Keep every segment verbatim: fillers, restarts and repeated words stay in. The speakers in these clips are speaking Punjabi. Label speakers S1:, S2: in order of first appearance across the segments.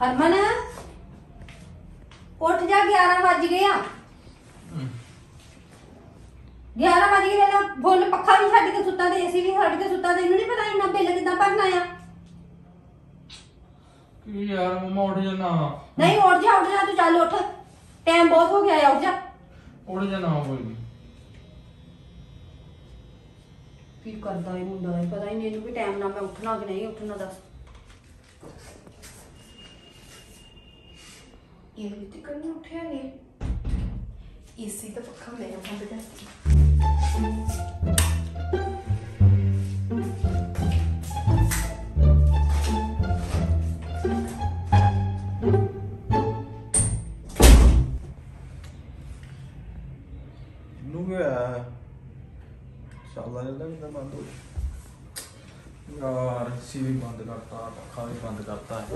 S1: हरमन उठ जा, ग्यारह बज गए आ। ग्यारह बज गए ना, फुल पखा भी छड्ड के सुता ते एसी भी छड्ड के सुता। तेनू नहीं पता इन्ना बिल किदां भरना आ?
S2: की यार मम्मा उठ जाना।
S1: नहीं उठ जा, उठ जा, तू चल उठ, टाइम बहुत हो गया है, उठ जा।
S2: उठ जाना कोई नहीं।
S1: की करदा है मुंडा, पता ही नहीं इन्नू भी टाइम ना मैं उठना कि नहीं उठना। दस
S3: ये भी करने उठे है एसी तो पक्का मेरा बंद कर।
S2: बंद हो यार, सी भी बंद करता, पखा भी बंद करता है।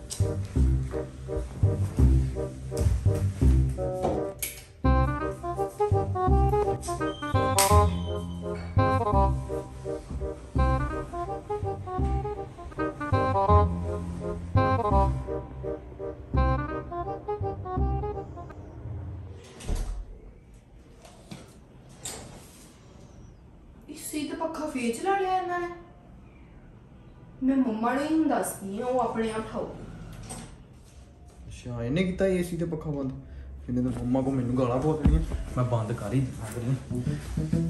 S3: इसी तो पक्का फेर चला लिया इन्होंने। मैं मम्मा ने ही दसनी है, वो अपने आप ठाऊगी।
S2: अच्छा इन्हें किया एसी ते पखा बंद, इन्हें तो मम्मा को मैनू गाला पवा देनियां। मैं बंद कर ही दिया।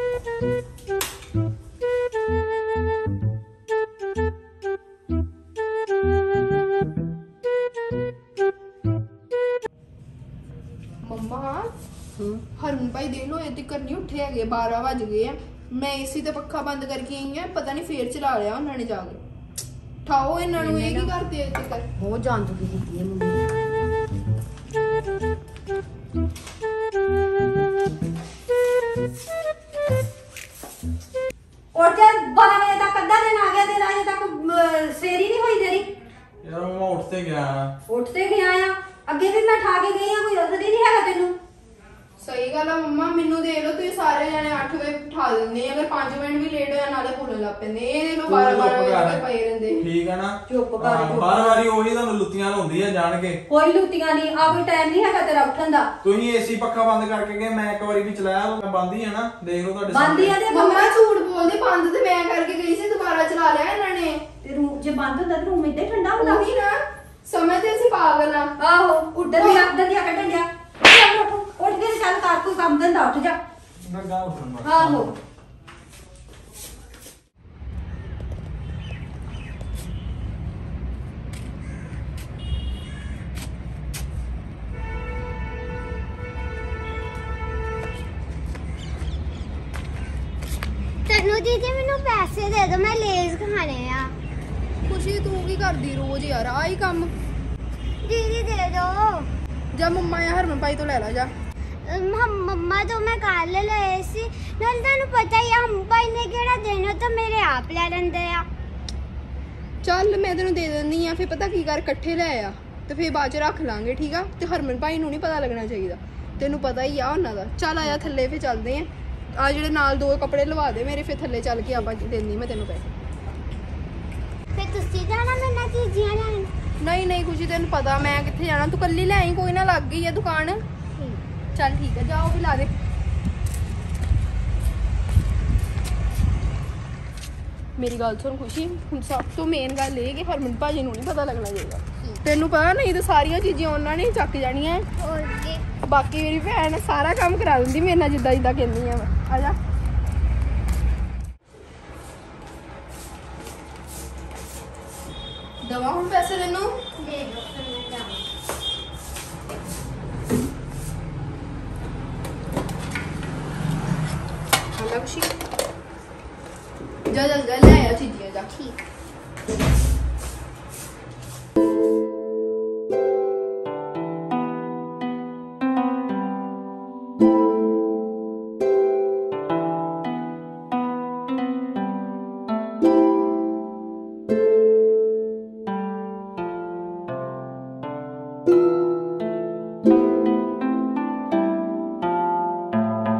S3: मम्मा हरमन भाई देख लो, ये करनी उठे है, बारह बज गए हैं। मैं एसी तो पक्का बंद करके आई है, पता नहीं फेर चला लिया उन्होंने जाके। ठाओ इन्होंने, ये की करते हैं तक
S1: बहुत जान चुकी थी ये मुंडी। और जा, बारह बजे तक अद्धा दिन आ गया, तेरा अजे तक सवेर ही नहीं हुई तेरी।
S2: यार मम्मा उठते गया
S1: उठते गया आ, अगे भी मैं ठा के गई हां, कोई दसदी नहीं है तेनू।
S3: सही गल है मम्मा, मेनू देख लो तुम सारे जने आठ बजे उठा देंगे, अगर पांच मिनट भी लेट होया नाले बोलन लग पैंदे। ये देख लो बारह बारह बजे तक पए रहंदे।
S2: ठीक है ना,
S1: चुप कर।
S2: बार बारी ਉਹੀ ਤੁਹਾਨੂੰ ਲੁੱਤੀਆਂ ਲਾਉਂਦੀ ਆ ਜਾਣ ਕੇ।
S1: कोई लुतियां नहीं, आ कोई टाइम नहीं है तेरा उठन दा।
S2: ਤੁਸੀਂ ਏਸੀ ਪੱਖਾ ਬੰਦ ਕਰਕੇ ਗਏ, ਮੈਂ ਇੱਕ ਵਾਰੀ ਵੀ ਚਲਾਇਆ, ਮੈਂ ਬੰਦ ਹੀ ਹੈ ਨਾ, ਦੇਖ ਲਓ ਤੁਹਾਡੇ
S1: बंद ही है ते
S3: मम्मा झूठ बोलदे, बंद ते मैं करके गई सी, दोबारा चला लिया इन्होंने।
S1: ते रूम जे बंद ਹੁੰਦਾ ਤੇ रूम इतना ठंडा ਹੁੰਦਾ।
S3: ਉਹੀ ਨਾ ਸਮਝਦੇ ਅਸੀਂ ਪਾਗਲ ਆ।
S1: ਆਹੋ ਉੱਡਣ ਦੀ ਅੱਧ ਦੀ ਕੱਢਣ ਜਾ, ਉੱਠ ਉੱਠ ਕੇ ਚੱਲ ਕਰ ਕੋਈ ਕੰਮ ਧੰਦਾ, ਉੱਠ ਜਾ।
S2: ਮੈਂ ਗਾ ਉੱਠਣ ਵਾਲਾ।
S1: ਆਹੋ
S4: तनु दीदी मैनू पैसे दे दो, मैं लेज खाने आ।
S3: खुशी तू की करदी रोज यार आई काम।
S4: दीदी दे दो।
S3: जा मम्मा या हरमन भाई तो ले ला जा।
S4: हम मम्मा तो मैं कल लए सी, नाल तानू पता ही हम भाई ने केड़ा देना, तो मेरे आप ले लेंदे आ।
S3: चल मैं तेनू दे देनी आ, फिर पता की कर इकट्ठे ले आ ते फिर बाद च रख लांगे, ठीक आ। ते हरमन भाई नू नहीं पता लगना चाहिए, तेनू पता ही आ उन्हां दा। चल आया थल्ले फिर चलदे आ, आ जेड़े नाल दो कपड़े लवा दे मेरे, फिर थल्ले चल के आवा देनी मैं तेनू पैसे।
S4: फिर तुसी जाना मेरे नाल चीजियां लैन?
S3: नहीं नहीं खुशी तेन पता मैं कित्थे जाना, तू कल्ली ले आई, कोई ना लग गई है दुकान। चल ठीक है, जाओ भी ला दे। मेरी गल सुन खुशी, हुण सब तो मेन गल ये कि हरमन भाजी नूं नहीं पता लगना चाहिए। तेनू पता नहीं तो सारियां चीज़ां उन्होंने ही चक जानियां। बाकी मेरी भैन सारा काम करा दिंदी मेरे नाल, जिद्दां जिद्दां कहनी है मैं। आ जा दवा हूँ पैसे तेनू
S4: दे दो, फिर मैं जाऊं।
S3: हाला खुशी, जा जा जा ले आया चीज़ियां जा।
S4: ठीक।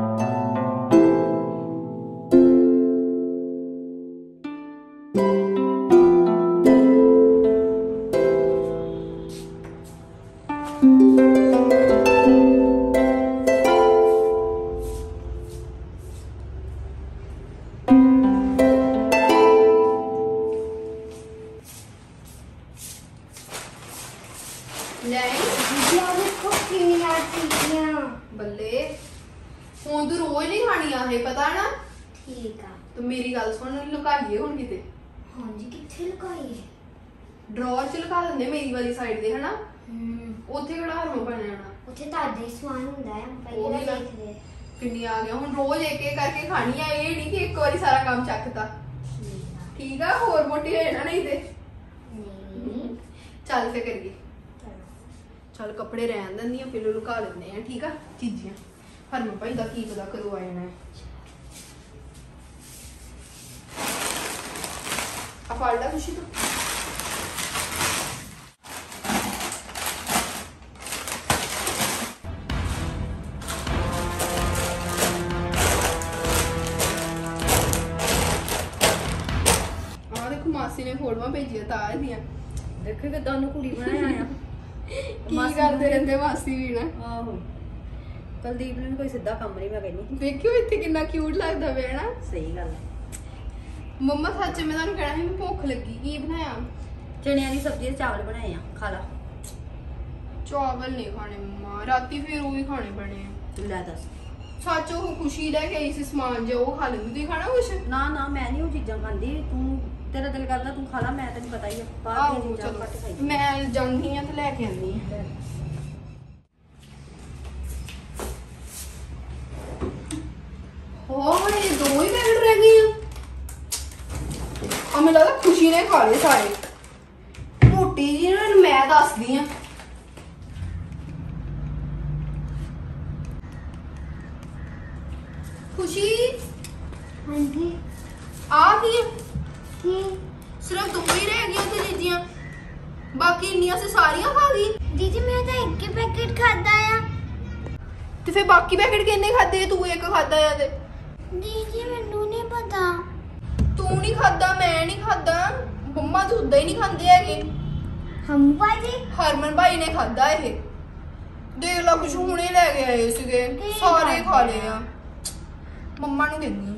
S1: Thank you.
S3: ਦੇ ਹੁਣ ਤੂੰ ਰੋਜ਼ ਨਹੀਂ ਖਾਣੀ ਆ ਇਹ ਪਤਾ ਨਾ
S4: ਠੀਕ ਆ
S3: ਤੂੰ ਮੇਰੀ ਗੱਲ ਸੁਣ ਲੁਕਾਈਏ ਹੁਣ ਕਿਤੇ
S4: ਹਾਂਜੀ ਕਿੱਥੇ ਲੁਕਾਈਏ
S3: ਡਰਾਅਰ ਚ ਲੁਕਾ ਦਿੰਦੇ ਮੇਰੀ ਵਾਲੀ ਸਾਈਡ ਤੇ ਹਨਾ
S4: ਹੂੰ
S3: ਉੱਥੇ ਕਿਹੜਾ ਹਰਮਨ ਬਣ ਜਾਣਾ
S4: ਉੱਥੇ ਤੁਹਾਡੇ ਹੀ ਸਮਾਨ ਹੁੰਦਾ ਆ
S3: ਉਹ ਵੀ
S4: ਪਹਿਲਾਂ
S3: ਨਾ।
S4: ਦੇਖਦੇ
S3: ਕਿੰਨੀ ਆ ਗਿਆ ਹੁਣ ਰੋਜ਼ ਇੱਕ ਇੱਕ ਕਰਕੇ ਖਾਣੀ ਆ ਇਹ ਨਹੀਂ ਕਿ ਇੱਕ ਵਾਰੀ ਸਾਰਾ ਕੰਮ ਚੱਕਤਾ
S4: ਠੀਕ ਆ
S3: ਠੀਕ ਆ ਹੋਰ ਮੋਟੀ ਹੋ ਜਾਣਾ ਨਹੀਂ ਤੇ
S4: ਨਹੀਂ
S3: ਚੱਲ ਫੇ ਕਰੀਏ
S4: ਚਲੋ
S3: ਚੱਲ ਕੱਪੜੇ ਰਹਿਣ ਦਿੰਦੀ ਆ ਫਿਰ ਲੁਕਾ ਲੈਂਦੇ ਆ ਠੀਕ ਆ ਚੀਜ਼ੀਆਂ ਹਰਮਨ ਭਾਈ ਦਾ ਕੀ ਪਤਾ ਕਦੋਂ ਆ ਜਾਣਾ ਹੈ ਆ ਫੜ ਲੈ ਖੁਸ਼ੀ ਤੂੰ ਆ ਦੇਖੋ ਮਾਸੀ ਨੇ ਫੋਟੋਆਂ ਭੇਜੀਆਂ ਤਾਂ ਇਹਦੀਆਂ
S1: ਦੇਖੇ ਕਿਦਾਂ ਉਹਨੂੰ ਕੁੜੀ ਬਣਾਇਆ ਆ
S3: ਕੀ ਕਰਦੇ ਰਹਿੰਦੇ ਮਾਸੀ ਵੀ ਨਾ
S1: ਆਹੋ ਕੁਲਦੀਪ ਨੂੰ ਕੋਈ ਸਿੱਧਾ ਕੰਮ ਨਹੀਂ ਮੈਂ ਕਹਿੰਦੀ
S3: ਵੇਖਿਓ ਇੱਥੇ ਕਿੰਨਾ ਕਿਊਟ ਲੱਗਦਾ ਪਿਆ ਨਾ
S1: ਸਹੀ ਗੱਲ
S3: ਮੰਮਾ ਸੱਚ ਮੈਂ ਤੁਹਾਨੂੰ ਕਹਿਣਾ ਸੀ ਮੈਨੂੰ ਭੁੱਖ ਲੱਗੀ ਕੀ ਬਣਾਇਆ
S1: ਚਣਿਆਂ ਦੀ ਸਬਜ਼ੀ ਤੇ ਚਾਵਲ ਬਣਾਏ ਆ ਖਾ ਲਾ
S3: ਚਾਵਲ ਨਹੀਂ ਖਾਣੇ ਮੰਮਾ ਰਾਤੀ ਫਿਰ ਉਹ ਵੀ ਖਾਣੇ ਪੈਣੇ ਆ
S1: ਲੈ ਦੱਸ
S3: ਸੱਚ ਉਹ ਖੁਸ਼ੀ ਲੈ ਕੇ ਆਈ ਸੀ ਸਮਾਨ ਜੇ ਉਹ ਖਾ ਲੈਂਦੀ ਤੁਸੀਂ ਖਾਣਾ ਕੁਛ
S1: ਨਾ ਨਾ ਮੈਂ ਨਹੀਂ ਉਹ ਚੀਜ਼ਾਂ ਖਾਂਦੀ ਤੂੰ ਤੇਰਾ ਦਿਲ ਕਰਦਾ ਤੂੰ ਖਾ ਲਾ ਮੈਂ ਤੈਨੂੰ ਪਤਾ ਹੀ ਆ ਬਾਹਰ
S3: ਆਹੋ
S1: ਦੀਆਂ ਚੀਜ਼ਾਂ
S3: ਚਲੋ
S1: ਘੱਟ ਖਾਈ
S3: ਮੈਂ ਜਾਂਦੀ ਆ ਤੇ ਲੈ ਕੇ ਆਉਂਦੀ ਆ ਹੋ ਹੁਣ ਇਹ ਦੋ ਹੀ ਪੈਕਟ ਰਹਿ ਗਏ ਆ ਆ ਮੈਨੂੰ ਲੱਗਦਾ ਖੁਸ਼ੀ ਨੇ ਖਾ ਲਏ ਸਾਰੇ ਮੋਟੀ ਜੀ ਇਹਨਾਂ ਨੂੰ ਮੈਂ ਦੱਸਦੀ ਆ ਖੁਸ਼ੀ
S4: ਹਾਂਜੀ
S3: ਆ ਕੀ ਆ?
S4: ਕੀ
S3: ਸਿਰਫ ਦੋ ਹੀ ਰਹਿ ਗਈਆਂ ਤੇ ਜੀਜੀਆਂ ਬਾਕੀ ਇੰਨੀਆਂ ਸੇ ਸਾਰੀਆਂ ਖਾ ਗਈ
S4: ਦੀਦੀ ਮੈਂ ਤਾਂ ਇੱਕ ਹੀ ਪੈਕੇਟ ਖਾਦਾ ਆ
S3: ਤੇ ਫਿਰ ਬਾਕੀ ਪੈਕਟ ਕਿੰਨੇ ਖਾਦੇ ਤੂੰ ਇੱਕ ਖਾਦਾ ਆ ਤੇ
S4: ਦੀਦੀ ਮੈਨੂੰ ਨਹੀਂ ਪਤਾ
S3: ਤੂੰ ਨਹੀਂ ਖਾਦਾ ਮੈਂ ਨਹੀਂ ਖਾਦਾ ਮੰਮਾ ਤਾਂ ਉਦਾਂ ਹੀ ਨਹੀਂ ਖਾਂਦੇ ਹੈਗੇ
S4: ਹਮ ਭਾਜੀ
S3: ਹਰਮਨ ਭਾਈ ਨੇ ਖਾਦਾ ਇਹ ਦੇਖ ਲਾ ਕੁਛ ਹੁਣੇ ਲੈ ਕੇ ਆਏ ਸੀਗੇ
S4: ਕੀ
S3: ਸਾਰੇ ਖਾ
S4: ਖਾਧਾ?
S3: ਲਏ ਆ ਮੰਮਾ ਨੂੰ ਦਿੰਦੀ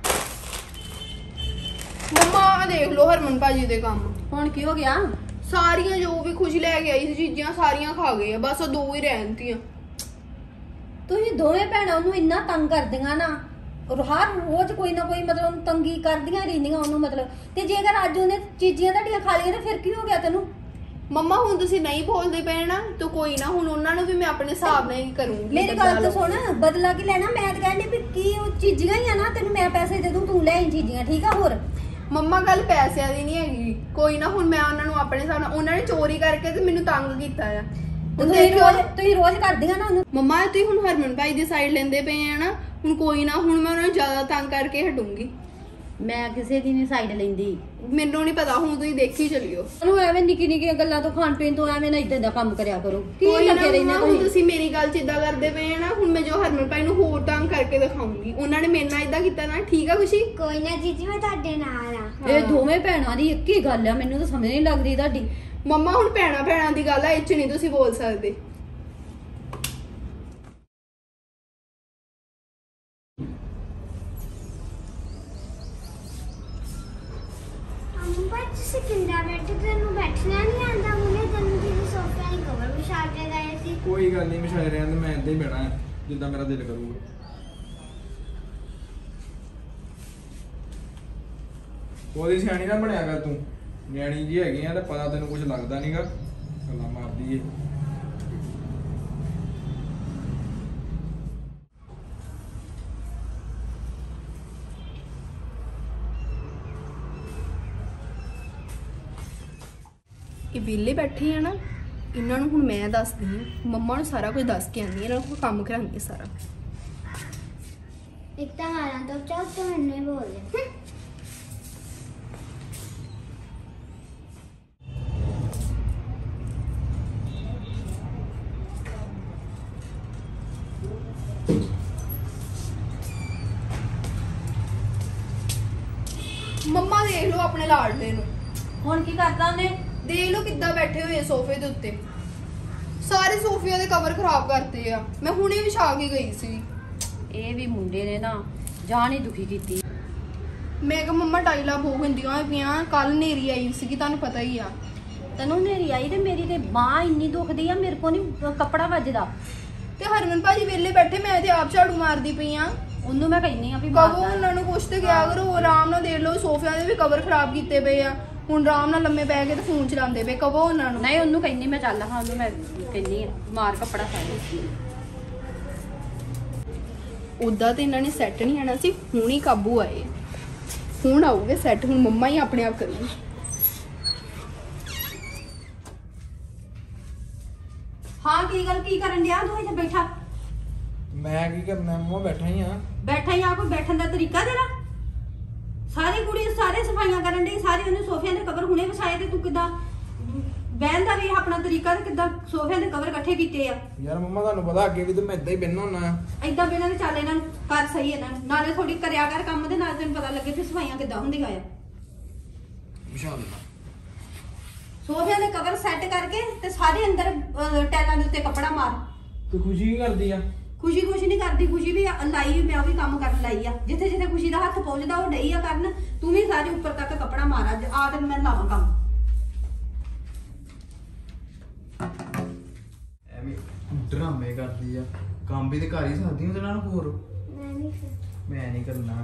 S3: ਮੰਮਾ ਆਹ ਦੇਖ ਲੋ ਹਰਮਨ ਭਾਜੀ ਦੇ ਕੰਮ
S1: ਹੁਣ ਕੀ ਹੋ ਗਿਆ
S3: ਸਾਰੀਆਂ ਜੋ ਵੀ ਖੁਸ਼ ਲੈ ਕੇ ਆਈ ਸੀ ਚੀਜ਼ਾਂ ਸਾਰੀਆਂ ਖਾ ਗਏ ਆ ਬਸ ਉਹ ਦੋ ਹੀ ਰਹਿਣਤੀਆਂ
S1: ਤੁਸੀਂ ਦੋਵੇਂ ਭੈਣਾਂ ਉਹਨੂੰ ਇੰਨਾ ਤੰਗ ਕਰਦੀਆਂ ਨਾ ਔਰ ਹਰ ਰੋਜ਼ ਕੋਈ ਨਾ ਕੋਈ ਮਤਲਬ ਉਹਨੂੰ ਤੰਗੀ ਕਰਦੀਆਂ ਰਹਿੰਦੀਆਂ ਉਹਨੂੰ ਮਤਲਬ ਤੇ ਜੇਕਰ ਅੱਜ ਉਹਨੇ ਚੀਜ਼ੀਆਂ ਤੁਹਾਡੀਆਂ ਖਾ ਲਈਆਂ ਤਾਂ ਫਿਰ ਕੀ ਹੋ ਗਿਆ ਤੈਨੂੰ
S3: ਮੰਮਾ ਹੁਣ ਤੁਸੀਂ ਨਹੀਂ ਬੋਲਦੇ ਪਏ ਨਾ ਤਾਂ ਕੋਈ ਨਾ ਹੁਣ ਉਹਨਾਂ ਨੂੰ ਵੀ ਮੈਂ ਆਪਣੇ ਹਿਸਾਬ ਨਾਲ ਹੀ ਕਰੂੰਗੀ
S1: ਮੇਰੀ ਗੱਲ ਤਾਂ ਸੁਣ ਬਦਲਾ ਕੀ ਲੈਣਾ ਮੈਂ ਤਾਂ ਕਹਿੰਦੀ ਵੀ ਕੀ ਉਹ ਚੀਜ਼ੀਆਂ ਹੀ ਆ ਨਾ ਤੈਨੂੰ ਮੈਂ ਪੈਸੇ ਦੇ ਦੂੰ ਤੂੰ ਲੈ ਆਈ ਚੀਜ਼ੀਆਂ ਠੀਕ ਆ ਹੋਰ
S3: ਮੰਮਾ ਗੱਲ ਪੈਸਿਆਂ ਦੀ ਨਹੀਂ ਹੈਗੀ ਕੋਈ ਨਾ ਹੁਣ ਮੈਂ ਉਹਨਾਂ ਨੂੰ ਆਪਣੇ ਹਿਸਾਬ ਨਾਲ ਉਹਨਾਂ ਨੇ ਚੋਰੀ ਕਰਕੇ ਤੇ ਮੈਨੂੰ ਤੰਗ ਕੀਤਾ ਆ
S1: ਤੁਸੀਂ ਰੋਜ਼ ਤੁਸੀਂ ਰੋਜ਼ ਕਰਦੀਆਂ ਨਾ ਉਹਨੂੰ
S3: ਮੰਮਾ ਤੁਸੀਂ ਹੁਣ ਹਰਮਨ ਭਾਈ ਦੀ ਸਾਈਡ ਲੈਂਦੇ ਪਏ ਆ ਨਾ ਹੁਣ ਕੋਈ ਨਾ ਹੁਣ ਮੈਂ ਉਹਨਾਂ ਨੂੰ ਜ਼ਿਆਦਾ ਤੰਗ ਕਰਕੇ ਹਟੂੰਗੀ
S1: ਮੈਂ ਕਿਸੇ ਦੀ ਨਹੀਂ ਸਾਈਡ ਲੈਂਦੀ
S3: ਮੈਨੂੰ ਨਹੀਂ ਪਤਾ ਹੁਣ ਤੁਸੀਂ ਦੇਖੀ ਚਲਿਓ
S1: ਉਹਨੂੰ ਐਵੇਂ ਨਿੱਕੀ ਨਿੱਕੀਆਂ ਗੱਲਾਂ ਤੋਂ ਖਾਣ ਪੀਣ ਤੋਂ ਐਵੇਂ ਨਾ ਇਦਾਂ ਦਾ ਕੰਮ ਕਰਿਆ ਕਰੋ ਕੀ
S3: ਕੋਈ ਨਾ
S1: ਲੱਗੇ ਰਹਿੰਦੇ
S3: ਮੰਮਾ, ਹੁਣ
S1: ਤੁਸੀਂ
S3: ਤੁਸੀਂ ਮੇਰੀ ਗੱਲ ਚ ਇਦਾਂ ਕਰਦੇ ਪਏ ਆ ਨਾ ਹੁਣ ਮੈਂ ਜੋ ਹਰਮਨ ਭਾਈ ਨੂੰ ਹੋਰ ਤੰਗ ਕਰਕੇ ਦਿਖਾਉਂਗੀ ਉਹਨਾਂ ਨੇ ਮੇਰੇ ਨਾਲ ਇਦਾਂ ਕੀਤਾ ਨਾ ਠੀਕ ਆ ਖੁਸ਼ੀ
S4: ਕੋਈ ਨਾ ਦੀਦੀ ਮੈਂ ਤੁਹਾਡੇ ਨਾਲ ਆ
S1: ਇਹ ਦੋਵੇਂ ਭੈਣਾਂ ਦੀ ਇੱਕ ਹੀ ਗੱਲ ਆ ਮੈਨੂੰ ਤਾਂ ਸਮਝ ਨਹੀਂ ਲੱਗਦੀ ਤੁਹਾਡੀ
S3: ਮੰਮਾ ਹੁਣ ਭੈਣਾ ਭੈਣਾਂ ਦੀ ਗੱਲ ਆ ਇਹ ਚ ਨਹੀਂ ਤੁਸੀਂ ਬੋਲ ਸਕਦੇ
S4: ਹਮ ਭਾਜੀ ਤੁਸੀਂ ਕਿੰਨਾ ਬੈਠੇ ਤੈਨੂੰ ਬੈਠਣਾ ਨਹੀਂ ਆਂਦਾ ਉਹਨੇ ਤੈਨੂੰ ਜਿਹਦੇ ਸੋਫੇ ਦੀ ਕਵਰ ਵਿਛਾ ਕੇ ਗਏ ਸੀ
S2: ਕੋਈ ਗੱਲ ਨਹੀਂ ਵਿਛਾਏ ਰਹਿਣ ਦੇ ਮੈਂ ਏਦਾਂ ਹੀ ਬਹਿਣਾ ਹੈ, ਜਿੱਦਾਂ ਮੇਰਾ ਦਿਲ ਕਰੂਗਾ। ਉਹਦੀ ਸਿਆਣੀ ਨਾ ਬਣਿਆ ਕਰ ਤੂੰ ਨਿਆਣੀ ਜੀ ਹੈਗੀ ਆ ਤੇ ਪਤਾ ਤੈਨੂੰ ਕੁਝ ਲੱਗਦਾ ਨਹੀਂਗਾ ਗੱਲਾਂ ਮਾਰਦੀ ਏ
S3: ਇਹ ਵਿਹਲੇ ਬੈਠੇ ਆ ਨਾ ਇਹਨਾਂ ਨੂੰ ਹੁਣ ਮੈਂ ਦੱਸਦੀ ਹਾਂ ਮੰਮਾ ਨੂੰ ਸਾਰਾ ਕੁਝ ਦੱਸ ਕੇ ਆਂਦੀ ਇਹਨਾਂ ਨੂੰ ਕੰਮ ਕਰਾਂਗੀ ਸਾਰਾ
S4: ਇੱਕ ਤਾਂ ਗਾਲਾਂ ਤੋਂ ਚਾਹ ਤੇ ਮੈਨੂੰ ਹੀ ਬੋਲਦੇ
S3: ਮੰਮਾ ਦੇਖ ਲਓ ਆਪਣੇ ਲਾਡਲੇ ਨੂੰ
S1: ਹੁਣ ਕੀ ਕਰਦਾ ਉਹਨੇ
S3: ਦੇਖ ਲਓ ਕਿੱਦਾਂ ਬੈਠੇ ਹੋਏ ਸੋਫੇ ਦੇ ਉੱਤੇ ਸਾਰੇ ਸੋਫਿਆਂ ਦੇ ਕਵਰ ਖਰਾਬ ਕਰਤੇ ਆ ਮੈਂ ਹੁਣੇ ਵਿਛਾ ਕੇ ਗਈ ਸੀ
S1: ਇਹ ਵੀ ਮੁੰਡੇ ਨੇ ਨਾ ਜਾਨ ਹੀ ਦੁਖੀ ਕੀਤੀ
S3: ਮੈਂ ਕਿਹਾ ਮੰਮਾ ਟਾਈਲਾਂ ਬਹੁਤ ਗੰਦੀਆਂ ਹੋਈਆਂ ਪਈਆਂ ਕੱਲ ਨੇਰੀ ਆਈ ਸੀਗੀ ਤੁਹਾਨੂੰ ਪਤਾ ਹੀ ਆ
S1: ਤੈਨੂੰ ਨੇਰੀ ਆਈ ਤੇ ਮੇਰੀ ਤੇ ਬਾਹ ਇੰਨੀ ਦੁਖਦੀ ਆ ਮੇਰੇ ਕੋ ਨਹੀਂ ਕੱਪੜਾ ਵੱਜਦਾ
S3: ਤੇ ਹਰਮਨ ਭਾਜੀ ਵਿਹਲੇ ਬੈਠੇ, ਮੈਂ ਤੇ ਆਪ ਝਾੜੂ ਮਾਰਦੀ ਪਈ ਆ।
S1: ਉਹਨੂੰ ਮੈਂ ਕਹਿੰਨੀ ਆ ਵੀ
S3: ਕਹੋ
S1: ਮਾਰਦਾ
S3: ਉਹਨਾਂ ਨੂੰ ਕੁਛ ਤੇ ਕਿਹਾ ਕਰੋ, ਆਰਾਮ ਨਾਲ ਦੇਖ ਲਓ, ਸੋਫਿਆਂ ਦੇ ਵੀ ਕਵਰ ਖਰਾਬ ਕੀਤੇ ਪਏ ਆ, ਹੁਣ ਆਰਾਮ ਨਾਲ ਲੰਮੇ ਪੈ ਕੇ ਤੇ ਫੋਨ ਚਲਾਉਂਦੇ ਪਏ। ਕਹੋ ਉਹਨਾਂ ਨੂੰ।
S1: ਨਹੀਂ ਉਹਨੂੰ ਕਹਿੰਨੀ ਮੈਂ ਚੱਲ ਹਾਂ, ਉਹਨੂੰ ਮੈਂ ਕਹਿੰਨੀ ਆ ਮਾਰ ਕੱਪੜਾ ਸਾਰੇ।
S3: ਉਦਾਂ ਤੇ ਇਹਨਾਂ ਨੇ ਸੈੱਟ ਨਹੀਂ ਆਣਾ ਸੀ, ਹੁਣ ਹੀ ਕਾਬੂ ਆਏ, ਹੁਣ ਆਉਗੇ ਸੈੱਟ, ਹੁਣ ਮੰਮਾ ਹੀ ਆਪਣੇ ਆਪ ਕਰੂਗੀ।
S1: ਹਾਂ ਕੀ ਗੱਲ ਕੀ ਕਰਨ ਡਿਆ ਤੂੰ ਇੱਥੇ ਬੈਠਾ?
S2: ਮੈਂ ਕੀ ਕਰਨਾ ਮੰਮਾ, ਬੈਠਾ ਹੀ ਆ।
S1: ਬੈਠਾ ਹੀ ਆ, ਕੋਈ ਬੈਠਣ ਦਾ ਤਰੀਕਾ ਤੇਰਾ? ਸਾਰੀ ਕੁੜੀ ਸਾਰੇ ਸਫਾਈਆਂ ਕਰਨ ਡਈ, ਸਾਰੇ ਉਹਨੇ ਸੋਫਿਆਂ ਦੇ ਕਵਰ ਹੁਣੇ ਵਿਛਾਏ ਤੇ ਤੂੰ ਕਿੱਦਾਂ ਬਹਿਣ ਦਾ ਵੀ ਆਪਣਾ ਤਰੀਕਾ ਤੇ ਕਿੱਦਾਂ ਸੋਫਿਆਂ ਦੇ ਕਵਰ ਇਕੱਠੇ ਕੀਤੇ ਆ?
S2: ਯਾਰ ਮੰਮਾ ਤੁਹਾਨੂੰ ਪਤਾ ਅੱਗੇ ਵੀ ਤੇ ਮੈਂ ਇਦਾਂ ਹੀ ਬੈਠਣਾ ਹੁੰਦਾ।
S1: ਏਦਾਂ ਬਿਨਾਂ ਦੇ ਚੱਲ ਇਹਨਾਂ ਨੂੰ ਕਰ ਸਹੀ ਇਹਨਾਂ ਨੂੰ, ਨਾਲੇ ਥੋੜੀ ਕਰਿਆ ਕਰ ਕੰਮ ਦੇ ਨਾਲ, ਤੈਨੂੰ ਪਤਾ ਲੱਗੇ ਫਿਰ ਸਫਾਈਆਂ ਕਿੱਦਾਂ ਹੁੰਦੀਆਂ ਆ।
S2: ਵਿਸ਼ਾਲ
S1: ਸੋਫਿਆਂ ਦੇ ਕਵਰ ਸੈੱਟ ਕਰਕੇ ਤੇ ਸਾਰੇ ਅੰਦਰ ਅਹ, ਟੈਲਾਂ ਦੇ ਉੱਤੇ ਕੱਪੜਾ ਮਾਰ।
S2: ਤੂੰ ਖੁਸ਼ੀ ਕੀ ਕਰਦੀ ਆ?
S1: ਖੁਸ਼ੀ ਖੁਸ਼ੀ ਨਹੀਂ ਕਰਦੀ, ਖੁਸ਼ੀ ਵੀ ਲਾਈ, ਮੈਂ ਉਹ ਵੀ ਕੰਮ ਕਰਨ ਲਾਈ ਆ। ਜਿੱਥੇ ਜਿੱਥੇ ਖੁਸ਼ੀ ਦਾ ਹੱਥ ਪਹੁੰਚਦਾ ਉਹ ਡਈ ਆ ਕਰਨ, ਤੂੰ ਵੀ ਸਾਰੇ ਉੱਪਰ ਤੱਕ ਕੱਪੜਾ ਮਾਰ। ਅੱਜ ਆ ਤੇ ਮੈਂ ਲਾਵਾਂ ਕੰਮ।
S2: ਐਵੇਂ ਡਰਾਮੇ ਕਰਦੀ ਆ, ਕੰਮ ਵੀ ਤੇ ਕਰ ਹੀ ਸਕਦੀ ਉਹਦੇ ਨਾਲ ਹੋਰ।
S4: ਮੈਂ ਨਹੀਂ
S2: ਮੈਂ ਨਹੀਂ ਕਰਨਾ।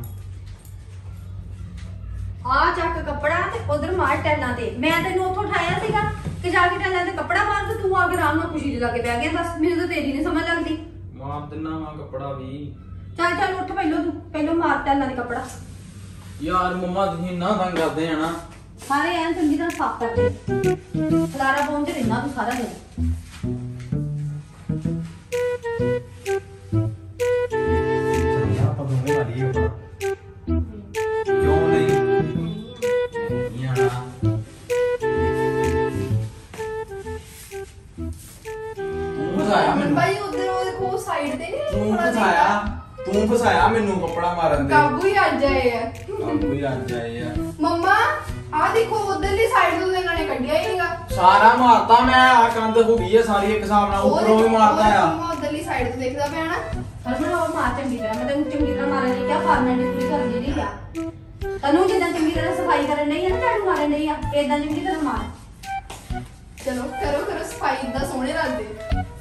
S1: ਆ ਚੱਕ ਕੱਪੜਾ ਤੇ ਉਧਰ ਮਾਰ ਟੈਲਾਂ ਤੇ। ਮੈਂ ਤੈਨੂੰ ਉੱਥੋਂ ਉਠਾਇਆ ਸੀਗਾ ਕਿ ਜਾ ਕੇ ਟੈਲਾਂ ਤੇ ਕੱਪੜਾ ਮਾਰ, ਤੇ ਤੂੰ ਆ ਕੇ ਆਰਾਮ ਨਾਲ ਖੁਸ਼ੀ ਦੇ ਲਾਗੇ ਬਹਿ ਗਿਆ। ਬਸ ਮੈਨੂੰ ਤਾਂ ਤੇਰੀ ਨਹੀਂ ਸਮਝ ਲੱਗਦੀ।
S2: ਮਾਰ ਦਿੰਨਾ ਹਾਂ ਕੱਪੜਾ ਵੀ।
S1: ਚੱਲ ਚੱਲ ਉੱਠ, ਪਹਿਲੋਂ ਤੂੰ ਪਹਿਲੋਂ ਮਾਰ ਟੈਲਾਂ ਦੇ ਕੱਪੜਾ।
S2: ਯਾਰ ਮੰਮਾ ਤੁਸੀਂ ਇੰਨਾ ਤੰਗ ਕਰਦੇ ਆ ਨਾ।
S1: ਸਾਰੇ ਐਨ ਚੰਗੀ ਤਰ੍ਹਾਂ ਸਾਫ਼ ਕਰ ਦੇ, ਖਲਾਰਾ ਪਾਉਣ ਚ ਰਹਿਣਾ ਤੂੰ ਸਾਰਾ ਦਿਨ।
S2: ਆਪਾਂ ਦੋਵੇਂ ਵਾਲੀ ਹੋ ਕਿਉਂ ਨਹੀਂ ਯਾਰ ਤੂੰ ਫਸਾਇਆ
S3: ਹਰਮਨ
S2: ਮੈਨੂੰ।
S3: ਭਾਜੀ ਉਧਰ ਉਹ ਦੇਖੋ ਸਾਈਡ ਤੇ ਨਹੀਂ
S2: ਤੂੰ ਫਸਾਇਆ ਤੂੰ ਫਸਾਇਆ ਮੈਨੂੰ ਕੱਪੜਾ ਮਾਰਨ ਦੇ।
S3: ਕਾਬੂ ਹੀ ਆ ਜਾਏ ਆ।
S2: ਕਾਬੂ ਹੀ ਆ ਜਾਏ ਆ।
S3: ਮੰਮਾ ਆ ਦੇਖੋ ਉਧਰਲੀ ਸਾਈਡ ਤੋਂ ਇਹਨਾਂ ਨੇ ਕੱਢਿਆ ਹੀ ਨਹੀਂਗਾ।
S2: ਸਾਰਾ ਮਾਰਤਾ ਮੈਂ, ਆ ਕੰਧ ਹੋ ਗਈ ਹੈ ਸਾਰੀ ਇੱਕ ਹਿਸਾਬ ਨਾਲ, ਉੱਪਰੋਂ ਵੀ ਮਾਰਦਾ ਆ।
S3: ਮੰਮਾ ਉਧਰਲੀ ਸਾਈਡ ਤੋਂ ਦੇਖਦਾ ਪਿਆ ਨਾ।
S1: ਹਰਮਨ ਉਹ ਮਾਰ ਚੰਗੀ ਤਰ੍ਹਾਂ, ਮੈਂ ਤੈਨੂੰ ਚੰਗੀ ਤਰ੍ਹਾਂ ਮਾਰਨ ਲਈ ਕਿਹਾ, ਫਾਰਮੈਲਿਟੀ ਪੂਰੀ ਕਰਨ ਦੀ ਨਹੀਂ ਕਿਹਾ ਤੈਨੂੰ। ਜਿੱਦਾਂ ਚੰਗੀ ਤਰ੍ਹਾਂ ਸਫਾਈ ਕਰਨ ਨਹੀਂ ਆ ਨਾ, ਝਾੜੂ ਮਾਰਨ ਨਹੀਂ ਆ, ਏਦਾਂ ਚੰਗੀ ਤਰ੍ਹਾਂ ਮਾਰ।
S3: ਚਲੋ ਕਰੋ ਕਰੋ ਸਫਾਈ, ਇਦਾਂ ਸੋਹਣੇ ਲੱਗਦੇ।